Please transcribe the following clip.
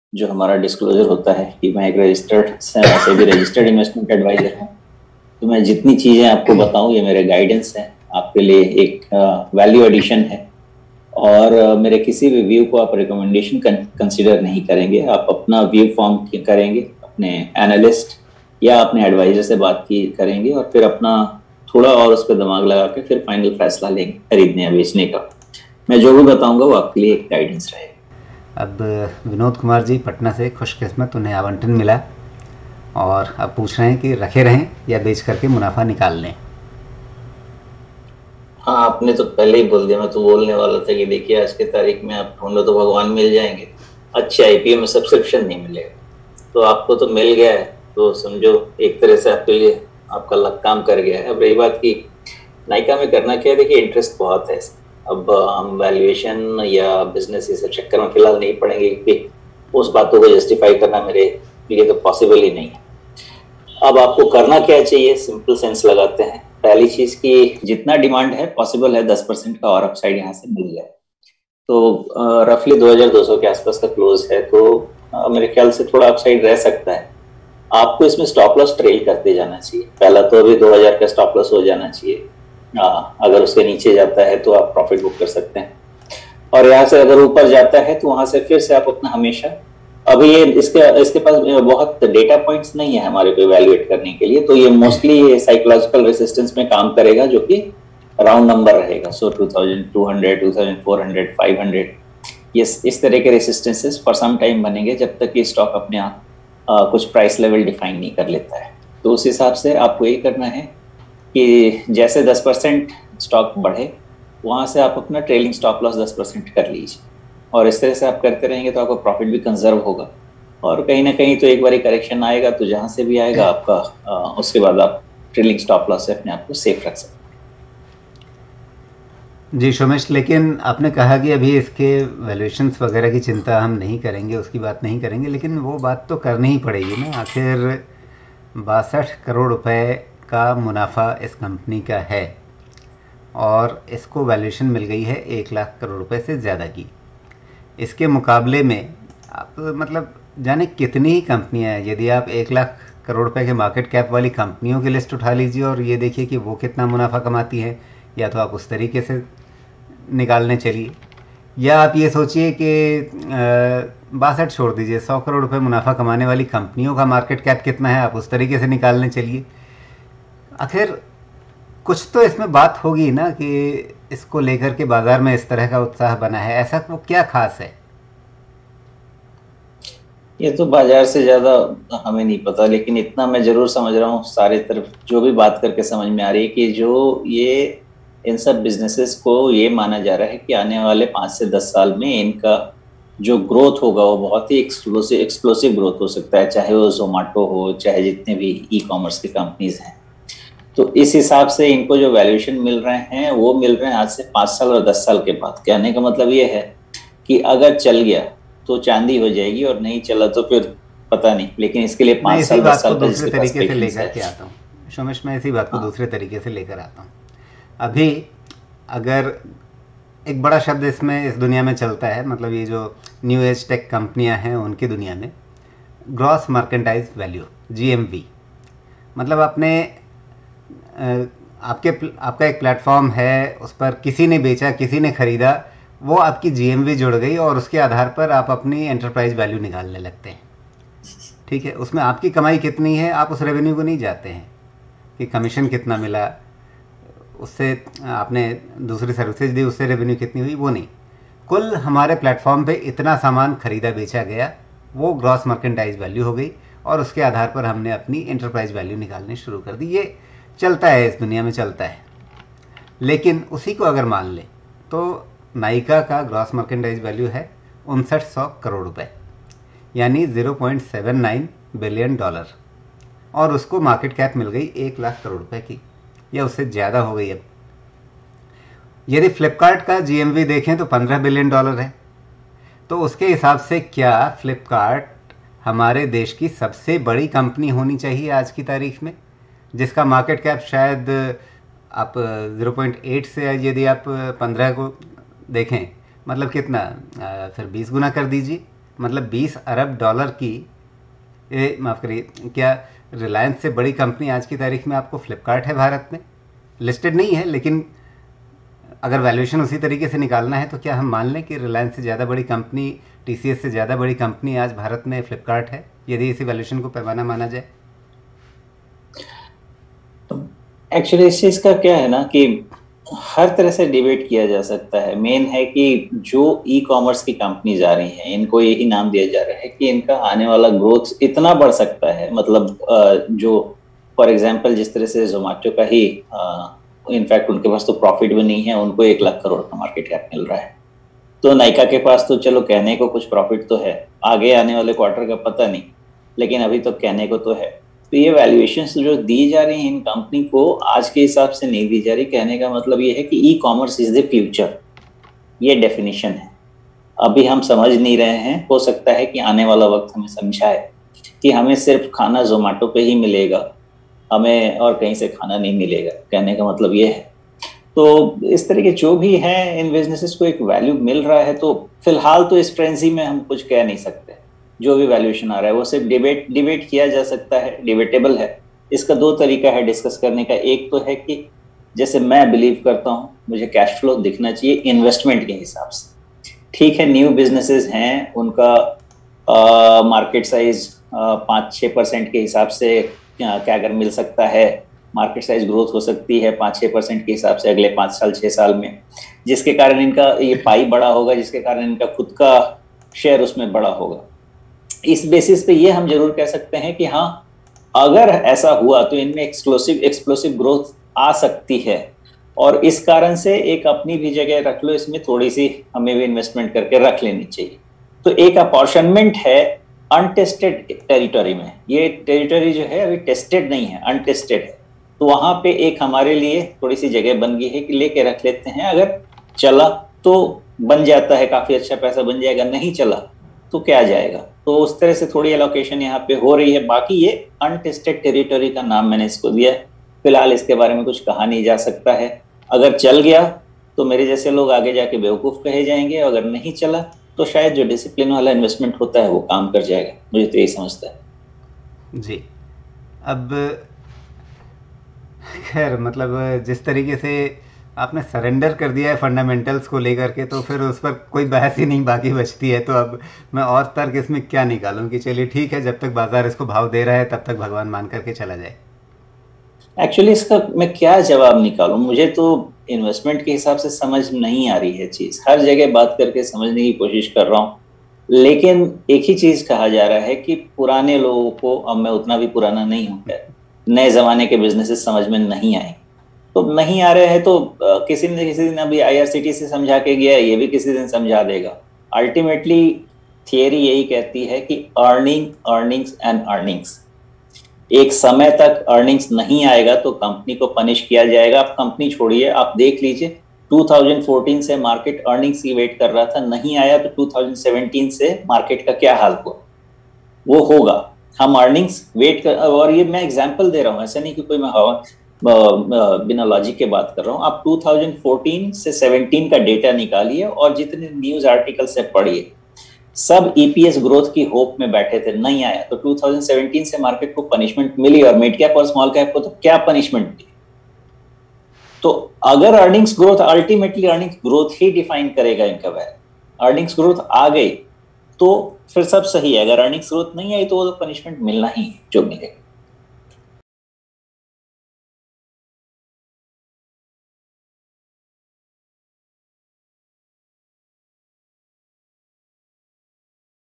जो हमारा डिस्क्लोजर होता है कि मैं एक रजिस्टर्ड से भी रजिस्टर्ड इन्वेस्टमेंट एडवाइजर हूँ। तो मैं जितनी चीजें आपको बताऊं ये मेरे गाइडेंस है, आपके लिए एक वैल्यू एडिशन है। और मेरे किसी भी व्यू को आप रिकमेंडेशन कंसिडर नहीं करेंगे। आप अपना व्यू फॉर्म करेंगे अपने एनालिस्ट या अपने एडवाइजर से बात की करेंगे और फिर अपना थोड़ा और उस पर दिमाग लगा के फिर फाइनल फैसला लेंगे खरीदने या बेचने का। मैं जो भी बताऊंगा वो आपके लिए एक गाइडेंस रहेगा। अब विनोद कुमार जी पटना से खुशकिस्मत, उन्हें आवंटन मिला और अब पूछ रहे हैं कि रखे रहें या बेच करके मुनाफा निकाल लें। हाँ, आपने तो पहले ही बोल दिया। मैं तो बोलने वाला था कि देखिए आज की तारीख में आप ढूंढो तो भगवान मिल जाएंगे, अच्छे आईपीओ में सब्सक्रिप्शन नहीं मिलेगा। तो आपको तो मिल गया है, तो समझो एक तरह से आपके लिए आपका लक काम कर गया है। अब रही बात की नायका में करना क्या है, देखिए इंटरेस्ट बहुत है इसमें। अब हम वैल्यूएशन या बिजनेस इस चक्कर में फिलहाल नहीं पड़ेंगे क्योंकि उस बातों को जस्टिफाई करना मेरे लिए तो पॉसिबल ही नहीं है। अब आपको करना क्या चाहिए, सिंपल सेंस लगाते हैं। पहली चीज की जितना डिमांड है पॉसिबल है 10% का और अपसाइड यहाँ से मिल जाए। तो रफली 2200 के आसपास का क्लोज है, तो मेरे ख्याल से थोड़ा अपसाइड रह सकता है। आपको इसमें स्टॉप लॉस ट्रेल करते जाना चाहिए। पहला तो अभी 2000 का स्टॉप लॉस हो जाना चाहिए। अगर उसके नीचे जाता है तो आप प्रॉफिट बुक कर सकते हैं, और यहाँ से अगर ऊपर जाता है तो वहां से फिर से आप अपना हमेशा, अभी ये इसके इसके पास बहुत डेटा पॉइंट्स नहीं है हमारे को इवेल्युएट करने के लिए, तो ये मोस्टली साइकोलॉजिकल रेसिस्टेंस में काम करेगा जो कि राउंड नंबर रहेगा। सो 2200, 2400, 500, ये इस तरह के रेसिस्टेंसेस फॉर सम टाइम बनेंगे जब तक ये स्टॉक अपने आप कुछ प्राइस लेवल डिफाइन नहीं कर लेता है। तो उस हिसाब से आपको ये करना है कि जैसे 10% स्टॉक बढ़े वहां से आप अपना ट्रेलिंग स्टॉप लॉस 10% कर लीजिए, और इस तरह से आप करते रहेंगे तो आपका प्रॉफिट भी कंजर्व होगा। और कहीं ना कहीं तो एक बार करेक्शन आएगा तो जहां से भी आएगा आपका उसके बाद आप ट्रेलिंग स्टॉप लॉस से अपने आप को सेफ रख सकते जी सोमेश, लेकिन आपने कहा कि अभी इसके वैल्यूएशंस वगैरह की चिंता हम नहीं करेंगे, उसकी बात नहीं करेंगे, लेकिन वो बात तो करनी ही पड़ेगी ना। आखिर 62 करोड़ रुपए का मुनाफा इस कंपनी का है और इसको वैल्यूएशन मिल गई है 1 लाख करोड़ रुपए से ज़्यादा की। इसके मुकाबले में आप मतलब जाने कितनी ही कंपनियां हैं। यदि आप 1 लाख करोड़ रुपए के मार्केट कैप वाली कंपनियों की लिस्ट उठा लीजिए और ये देखिए कि वो कितना मुनाफा कमाती हैं, या तो आप उस तरीके से निकालने चलिए, या आप ये सोचिए कि 62 छोड़ दीजिए, 100 करोड़ रुपए मुनाफा कमाने वाली कंपनियों का मार्केट कैप कितना है, आप उस तरीके से निकालने चलिए। आखिर कुछ तो इसमें बात होगी ना कि इसको लेकर के बाजार में इस तरह का उत्साह बना है। ऐसा वो क्या खास है? हैं। ये तो बाजार से ज्यादा हमें नहीं पता, लेकिन इतना मैं जरूर समझ रहा हूँ, सारे तरफ जो भी बात करके समझ में आ रही है कि जो ये इन सब बिजनेसेस को ये माना जा रहा है कि आने वाले 5 से 10 साल में इनका जो ग्रोथ होगा वो बहुत ही एक्सप्लोसिव एक्सप्लोसिव ग्रोथ हो सकता है, चाहे वो जोमेटो हो चाहे जितने भी ई कॉमर्स की कंपनीज हैं। तो इस हिसाब से इनको जो वैल्यूएशन मिल रहे हैं वो मिल रहे हैं आज से 5 साल और 10 साल के बाद। कहने का मतलब ये है कि अगर चल गया तो चांदी हो जाएगी और नहीं चला तो फिर पता नहीं, लेकिन इसके लिए मैं पांच इसी साल दस बात को साल का दूसरे जिसके पास तरीके से पेशेंस लेकर है। के आता हूँ सोमेश, मैं इसी बात को हाँ, दूसरे तरीके से लेकर आता हूँ। अभी अगर एक बड़ा शब्द इसमें इस दुनिया में चलता है, मतलब ये जो न्यू एज टेक कंपनियां हैं उनकी दुनिया में, ग्रॉस मर्केंटाइज वैल्यू, जीएमवी। मतलब आपने आपका एक प्लेटफॉर्म है, उस पर किसी ने बेचा, किसी ने खरीदा, वो आपकी जीएमवी जुड़ गई और उसके आधार पर आप अपनी एंटरप्राइज वैल्यू निकालने लगते हैं। ठीक है, उसमें आपकी कमाई कितनी है आप उस रेवेन्यू को नहीं जाते हैं कि कमीशन कितना मिला, उससे आपने दूसरी सर्विसेज दी उससे रेवेन्यू कितनी हुई, वो नहीं। कुल हमारे प्लेटफॉर्म पे इतना सामान खरीदा बेचा गया, वो ग्रॉस मर्केंटाइज वैल्यू हो गई और उसके आधार पर हमने अपनी एंटरप्राइज वैल्यू निकालनी शुरू कर दी। ये चलता है, इस दुनिया में चलता है। लेकिन उसी को अगर मान लें तो नायका का ग्रॉस मर्केंटाइज वैल्यू है 5900 करोड़ रुपए, यानी 0.79 बिलियन डॉलर, और उसको मार्केट कैप मिल गई 1 लाख करोड़ रुपए की, या उससे ज़्यादा हो गई अब। यदि फ्लिपकार्ट का जीएमवी देखें तो 15 बिलियन डॉलर है, तो उसके हिसाब से क्या फ्लिपकार्ट हमारे देश की सबसे बड़ी कंपनी होनी चाहिए आज की तारीख में, जिसका मार्केट कैप शायद आप 0.8 से यदि आप 15 को देखें, मतलब कितना, फिर 20 गुना कर दीजिए, मतलब 20 अरब डॉलर की, माफ़ करिए, क्या रिलायंस से बड़ी कंपनी आज की तारीख में आपको फ्लिपकार्ट है भारत में? लिस्टेड नहीं है, लेकिन अगर वैल्यूएशन उसी तरीके से निकालना है तो क्या हम मान लें कि रिलायंस से ज़्यादा बड़ी कंपनी, टीसीएस से ज़्यादा बड़ी कंपनी आज भारत में फ्लिपकार्ट है, यदि इसी वैल्यूएशन को पैमाना माना जाए? एक्चुअली इस चीज का क्या है ना कि हर तरह से डिबेट किया जा सकता है। मेन है कि जो ई कॉमर्स की कंपनीज आ रही हैं, इनको यही नाम दिया जा रहा है कि इनका आने वाला ग्रोथ इतना बढ़ सकता है, मतलब जो फॉर एग्जांपल जिस तरह से जोमेटो का ही इनफैक्ट उनके पास तो प्रॉफिट भी नहीं है, उनको 1 लाख करोड़ का मार्केट कैप मिल रहा है। तो नायका के पास तो चलो कहने को कुछ प्रॉफिट तो है, आगे आने वाले क्वार्टर का पता नहीं, लेकिन अभी तो कहने को तो है। तो ये वैल्यूएशन जो दी जा रही है इन कंपनी को आज के हिसाब से नहीं दी जा रही। कहने का मतलब ये है कि e commerce is the future, ये डेफिनेशन है। अभी हम समझ नहीं रहे हैं, हो सकता है कि आने वाला वक्त हमें समझाए कि हमें सिर्फ खाना जोमेटो पे ही मिलेगा, हमें और कहीं से खाना नहीं मिलेगा। कहने का मतलब ये है। तो इस तरह के जो भी हैं, इन बिजनेसेस को एक वैल्यू मिल रहा है, तो फिलहाल तो इस फ्रेंजी में हम कुछ कह नहीं सकते। जो भी वैल्यूएशन आ रहा है वो सिर्फ डिबेट किया जा सकता है, डिबेटेबल है। इसका 2 तरीका है डिस्कस करने का। एक तो है कि जैसे मैं बिलीव करता हूँ, मुझे कैश फ्लो दिखना चाहिए इन्वेस्टमेंट के हिसाब से। ठीक है, न्यू बिजनेसेस हैं, उनका मार्केट साइज 5-6% के हिसाब से क्या अगर मिल सकता है, मार्केट साइज ग्रोथ हो सकती है 5-6% के हिसाब से अगले 5 साल 6 साल में, जिसके कारण इनका ये पाई बड़ा होगा, जिसके कारण इनका खुद का शेयर उसमें बड़ा होगा। इस बेसिस पे ये हम जरूर कह सकते हैं कि हाँ, अगर ऐसा हुआ तो इनमें एक्सप्लोसिव ग्रोथ आ सकती है, और इस कारण से एक अपनी भी जगह रख लो, इसमें थोड़ी सी हमें भी इन्वेस्टमेंट करके रख लेनी चाहिए। तो एक अपॉर्चनमेंट है अनटेस्टेड टेरिटरी में। ये टेरिटरी जो है अभी टेस्टेड नहीं है, अनटेस्टेड है। तो वहां पे एक हमारे लिए थोड़ी सी जगह बन गई है कि लेके रख लेते हैं। अगर चला तो बन जाता है, काफी अच्छा पैसा बन जाएगा, नहीं चला तो क्या जाएगा। तो उस तरह से थोड़ी एलोकेशन यहाँ पे हो रही है। बाकी ये अनटेस्टेड टेरिटरी का नाम मैंने इसको दिया है। फिलहाल इसके बारे में कुछ कहा नहीं जा सकता है। अगर चल गया तो मेरे जैसे लोग आगे जाके बेवकूफ कहे जाएंगे, अगर नहीं चला तो शायद जो डिसिप्लिन वाला इन्वेस्टमेंट होता है वो काम कर जाएगा। मुझे तो यही समझता है जी। अब खैर, मतलब जिस तरीके से आपने सरेंडर कर दिया है फंडामेंटल्स को लेकर के, तो फिर उस पर कोई बहस ही नहीं बाकी बचती है। तो अब मैं और तर्क इसमें क्या निकालूं कि चलिए ठीक है, जब तक बाजार इसको भाव दे रहा है तब तक भगवान मान करके चला जाए। एक्चुअली इसका मैं क्या जवाब निकालूं, मुझे तो इन्वेस्टमेंट के हिसाब से समझ नहीं आ रही है चीज। हर जगह बात करके समझने की कोशिश कर रहा हूँ, लेकिन एक ही चीज कहा जा रहा है कि पुराने लोगों को, अब मैं उतना भी पुराना नहीं हूँ, नए जमाने के बिजनेसेस समझ में नहीं आए। तो नहीं आ रहे हैं तो किसी न किसी दिन, अभी आईआरसीटी से समझा के गया, ये भी किसी दिन समझा देगा। अल्टीमेटली थियरी यही कहती है कि अर्निंग्स एंड अर्निंग्स। एक समय तक अर्निंग्स नहीं आएगा तो कंपनी को पनिश किया जाएगा। आप कंपनी छोड़िए, आप देख लीजिए 2014 से मार्केट अर्निंग्स की वेट कर रहा था, नहीं आया तो 2017 से मार्केट का क्या हाल हुआ, वो होगा। हम अर्निंग्स वेट कर, और ये मैं एग्जांपल दे रहा हूँ, ऐसा नहीं कि कोई मैं बिना लॉजिक के बात कर रहा हूँ। आप 2014 से 17 का डेटा निकालिए और जितने न्यूज आर्टिकल से पढ़िए, सब ईपीएस ग्रोथ की होप में बैठे थे, नहीं आया तो 2017 से मार्केट को पनिशमेंट मिली, और मिड कैप और स्मॉल कैप को तो क्या पनिशमेंट मिली। तो अगर earnings growth, ultimately earnings growth ही डिफाइन करेगा इनका वैल्यू। अर्निंग्स ग्रोथ आ गई तो फिर सब सही है, अगर अर्निंग्स ग्रोथ नहीं आई तो वो तो पनिशमेंट मिलना ही जो मिलेगा।